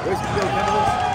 Where's the cannabis?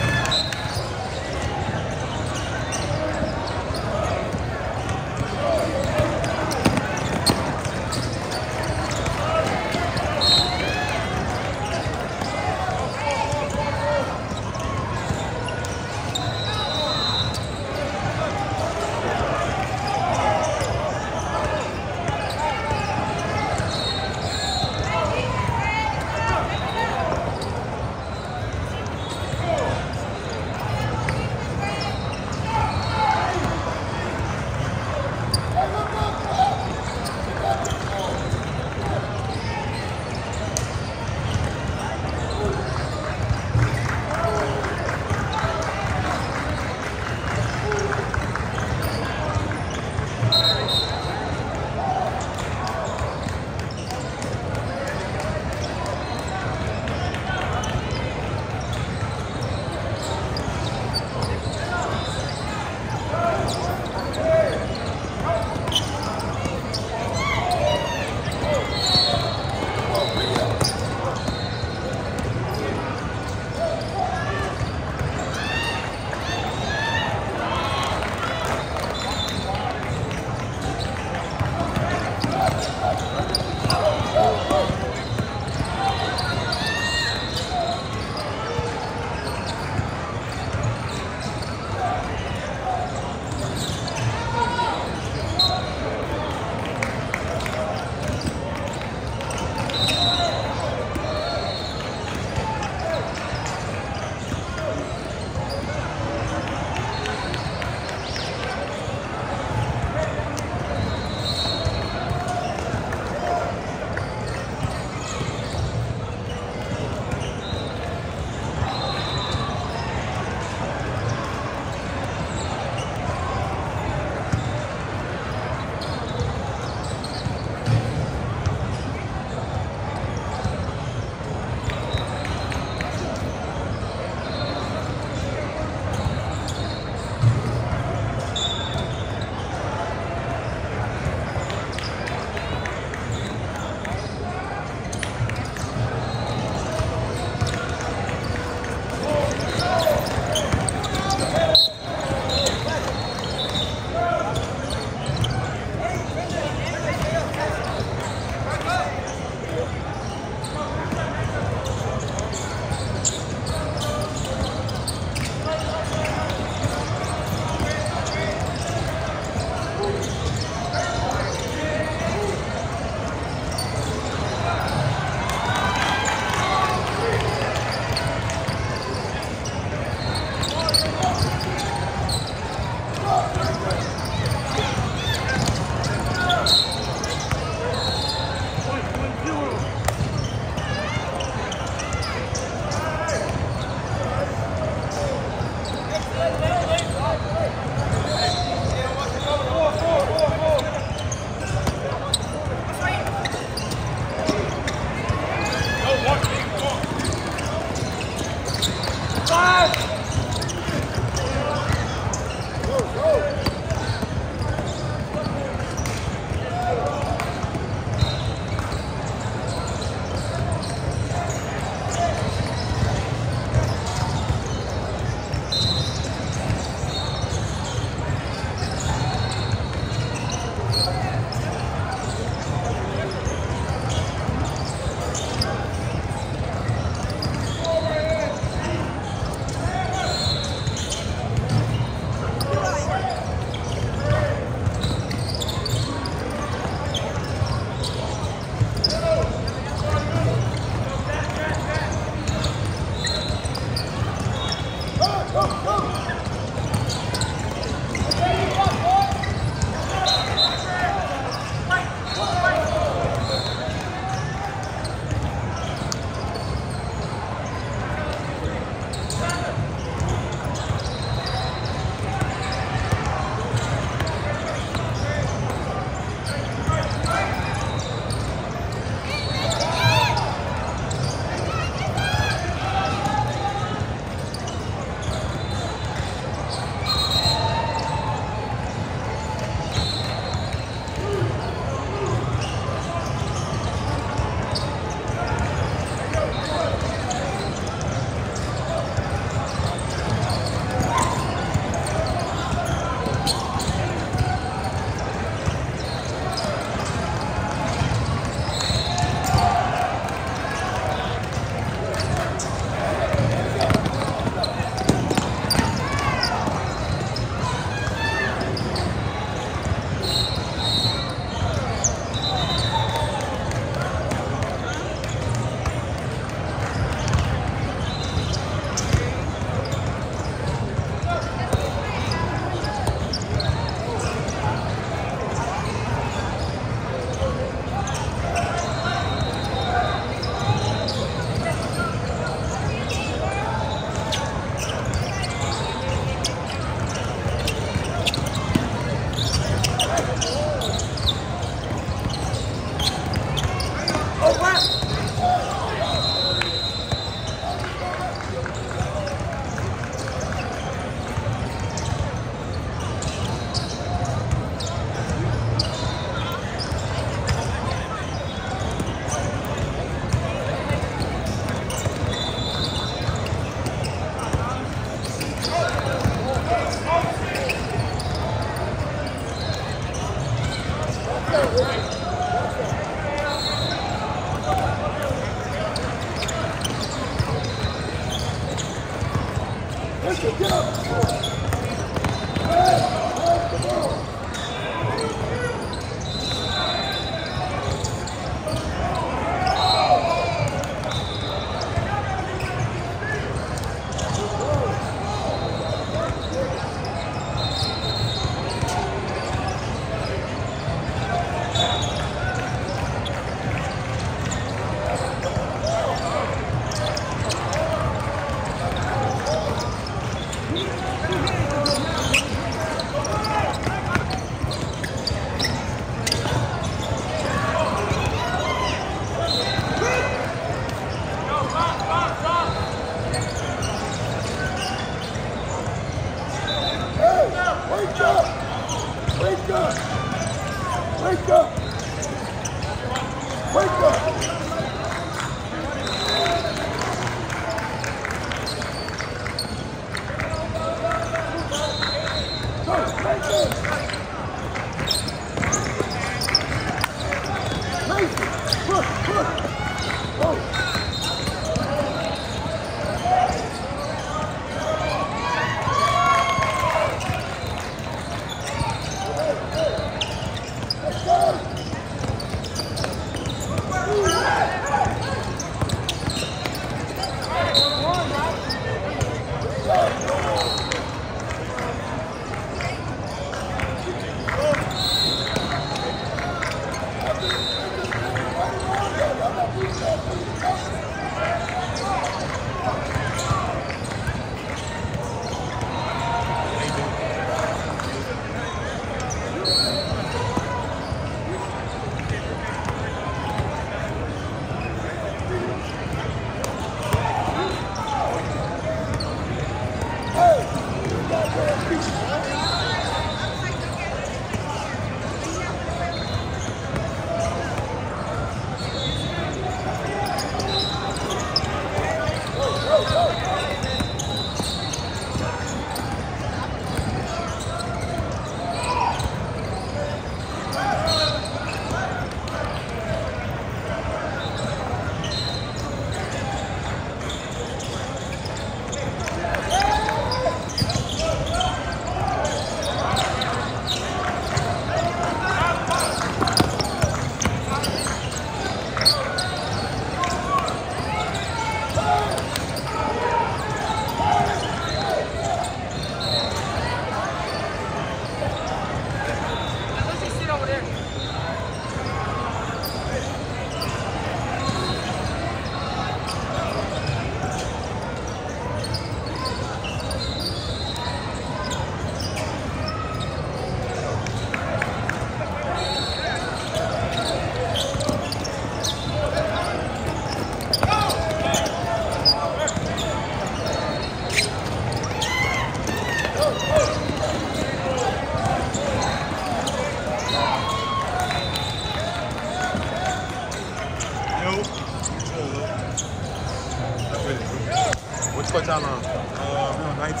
What y'all on? We on 19.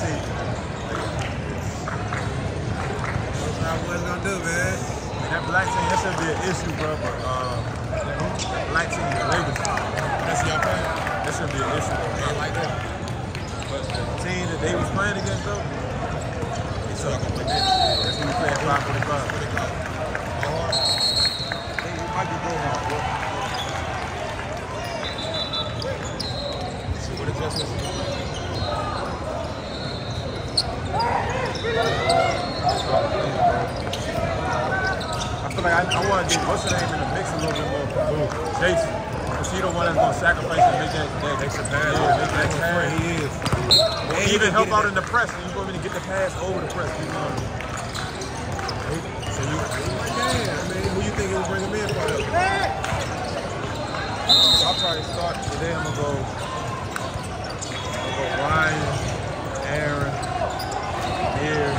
What's gonna do, man? That black team, that should be an issue, bro. But that black team, the Ravens, that's your plan. That should be an issue. Not like that. But the team that they was playing against, though, they suck. That's when we playing 5-45. It might be going hard, bro. See what adjustments. I feel like I want to get what's her name in the mix a little bit more. Jason. Because he the one that's going to sacrifice and make that extra pass. Yeah, make that pass. He is. And even help out in the press. And you go in and get the pass over the press. You know? So you who you think will bring him in for? I'll try to start today. I'm going to go Ryan, Aaron, here.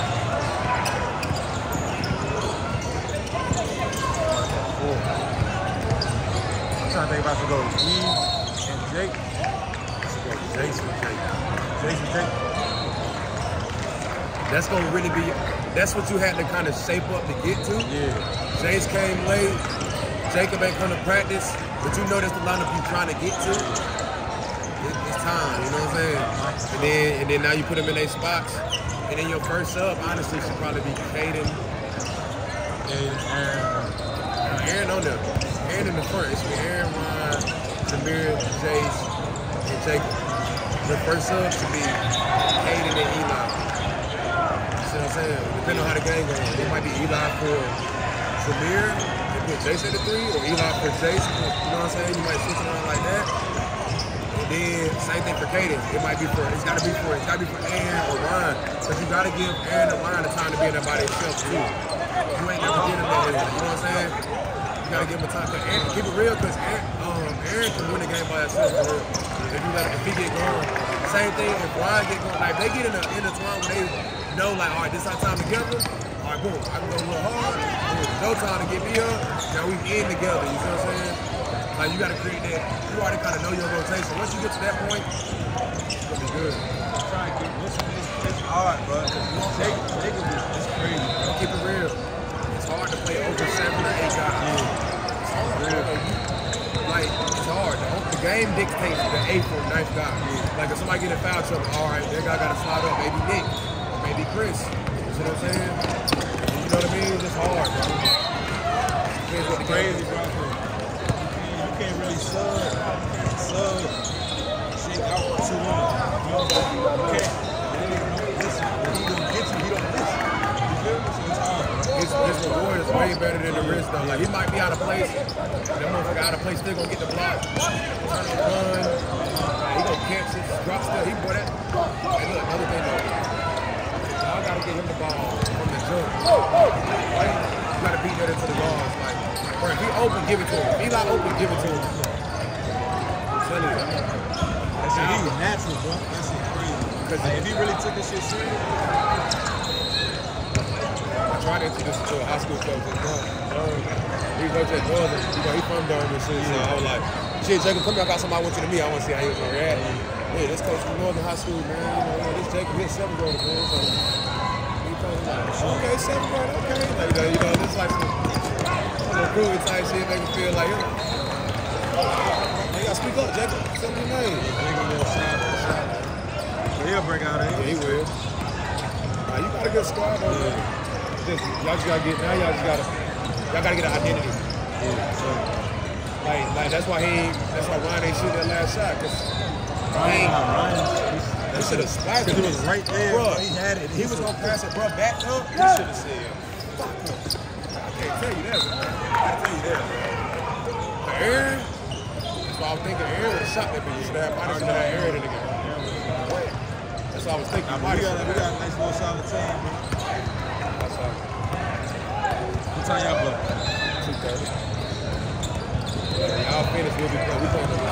I'm trying to think if I should go E and Jake. I should go Jason and Jake. Jason and Jake. That's going to really be, that's what you had to kind of shape up to get to. Yeah. Jace came late. Jacob ain't come to practice, but you know that's the lineup you're trying to get to. it's time. You know what I'm saying? And then now you put them in their spots. And then your first sub, honestly, should probably be Caden. Aaron on there. Aaron in the front. It's Aaron, Ryan, Samir, Jace, and Jacob. The first sub should be Caden and Eli. You see what I'm saying? Depending on how the game goes. It might be Eli for Samir, and put Jace at the 3, or Eli for Jace. You know what I'm saying? You might switch around like that. And then same thing for Caden. It's gotta be for Aaron or Ryan. Because you gotta give Aaron and Ryan the time to be in there by themselves too. You ain't got to get them there. You know what I'm saying? You gotta give him a time. Keep it real, because Aaron can win the game by himself for real. If he get going. Same thing if Ryan get going. Like, they get in the time when they know, like, all right, this is our time together. All right, boom, I can go a little hard. Boom, no time to get me up. Now we in together, you see what I'm saying? Like, you gotta create that. You already kind of know your rotation. Once you get to that point, it's gonna be good. It's hard, bro. It's crazy. Don't keep it real. It's hard to play over 7 or 8 guys. It's hard. Like, it's hard. The game dictates the 8th or 9th guy. Like, if somebody get a foul trouble, all right, that guy got to slide up. Maybe Nick, or maybe Chris. You see what I'm saying? You know what I mean? It's just hard, bro. Depends what the game is. You can't really sub shit out for too long. You know what I'm saying? You can't. Listen, when he don't get you, he don't listen. You feel me? So it's hard. His reward is way better than the risk, though. Like, he might be out of place. That motherfucker out of place still gonna get the block. Turn on run. He gonna catch it, drop still. He bought it. Hey, look, another thing though. Y'all gotta get him the ball from the jump. Right? You gotta beat that into the guards. Like, or if he open, give it to him. If he not open, give it to him. I'm telling you. That shit, he was natural, bro. That shit crazy. Because if he really took this shit serious, I tried to introduce him to a high school coach in Durham. He coach at Northern. You know, he from Durham and shit. So I was like, shit, Jacob, come here. I got somebody I want you to meet. I want to see how he was gonna react. Yeah, this coach from Northern High School, man. You know, this Jacob, he's 7th grader, man. So he told me, like, okay, 7th grade, okay. Like, you know, this like some cool type shit, make me feel like, you gotta speak up, Jacob. Tell me your name. Jacob will shot. He'll break out of Yeah, he will. You got a good squad, though. Yeah. Y'all gotta get an identity. Yeah, so like that's why Ryan ain't shoot that last shot. Cause Ryan, that should have splashed. Because it was right there, bro. He had it. He was gonna pass it, bro. Back up. He should have said, "Fuck him." I can't tell you that. I can't tell you that. For Aaron, that's why I was thinking. Aaron would have shot that bitch. You should have had Aaron in the game. That's what I was thinking. We got a nice little solid team, bro. What time y'all play? 2:30. Y'all finish, we'll be playing. We playing the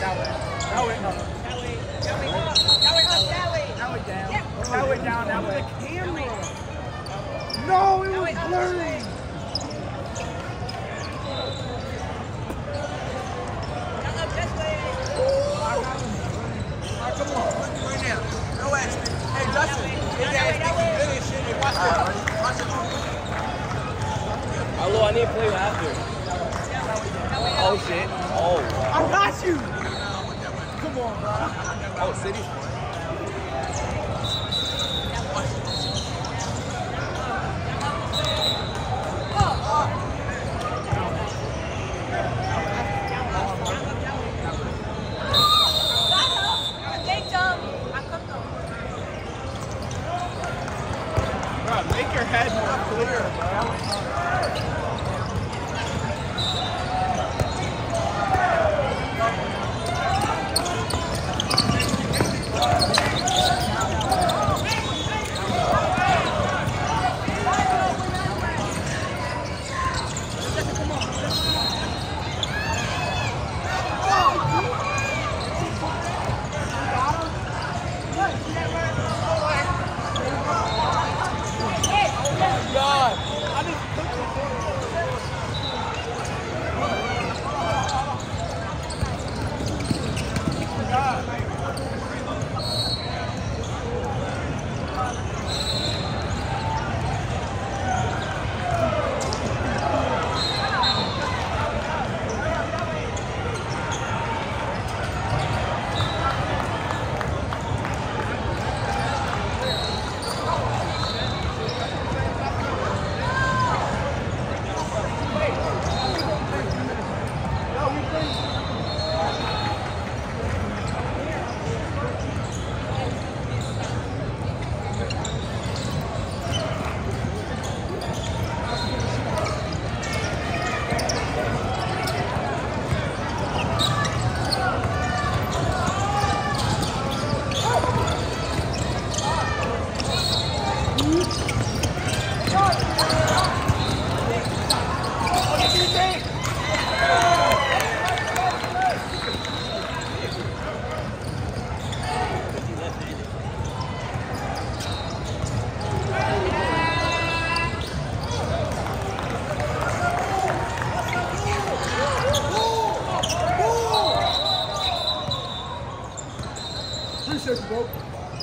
That way. That way, no. That way. That way up. That way up. That way. That way down. Yeah. That way down. That way. The camera. No, it was blurry. Come on, right now. No action. Hey, Justin. Hello, I need to play after. Oh shit. Oh. I got you. Come on, bro. Oh, City. Make your head more clear, bro. Appreciate you, bro.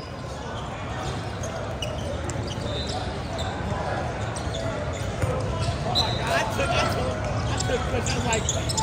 Oh my God, I took, because I'm like,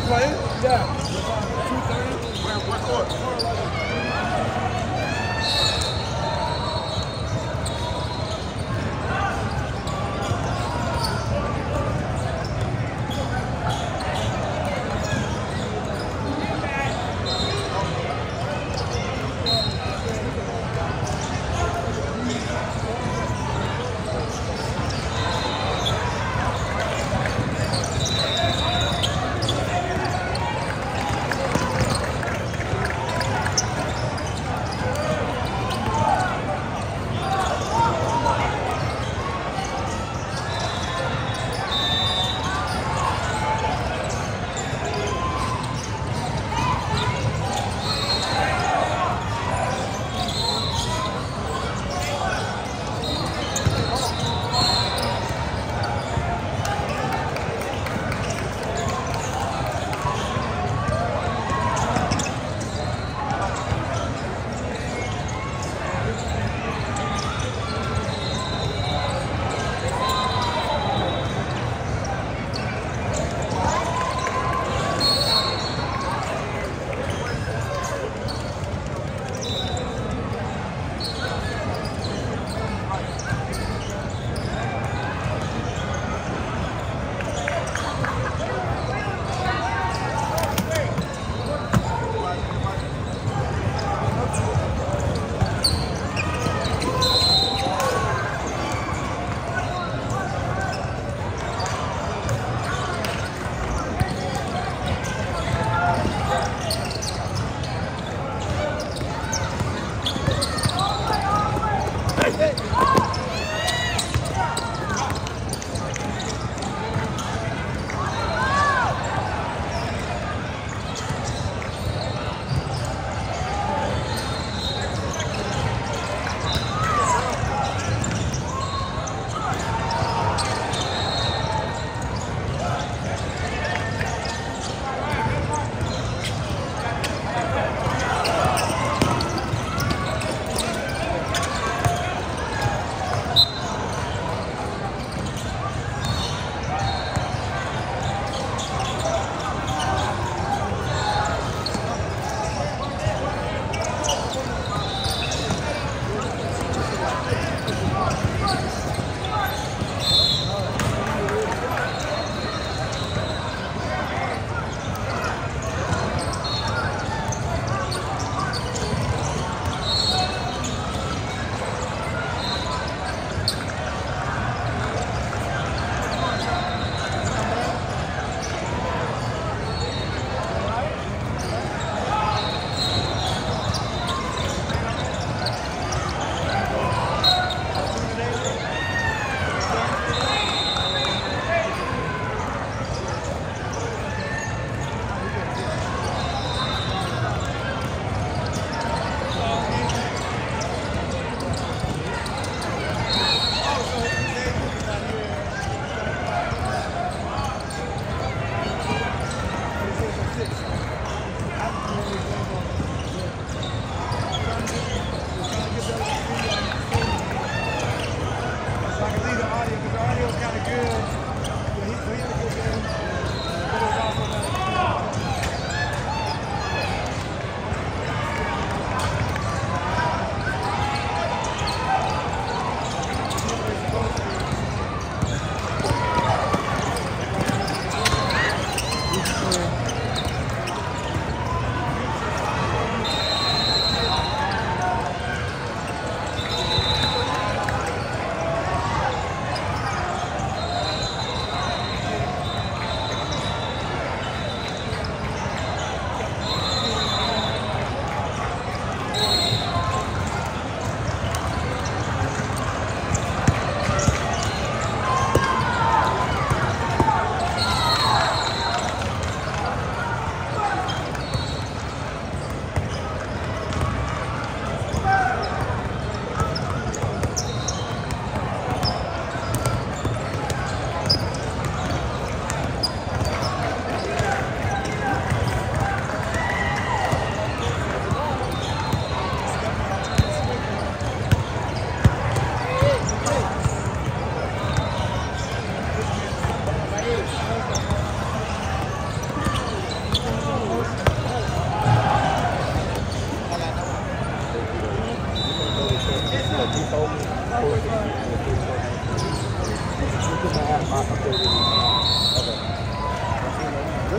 playing? Yeah. 2:30? What court?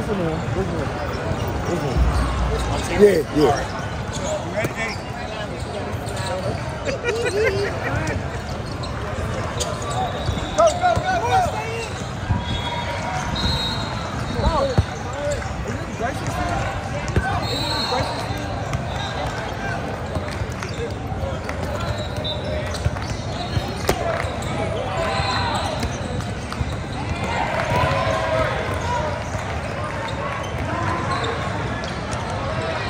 one? Which one? Which one? Yeah, yeah. Go, go, go!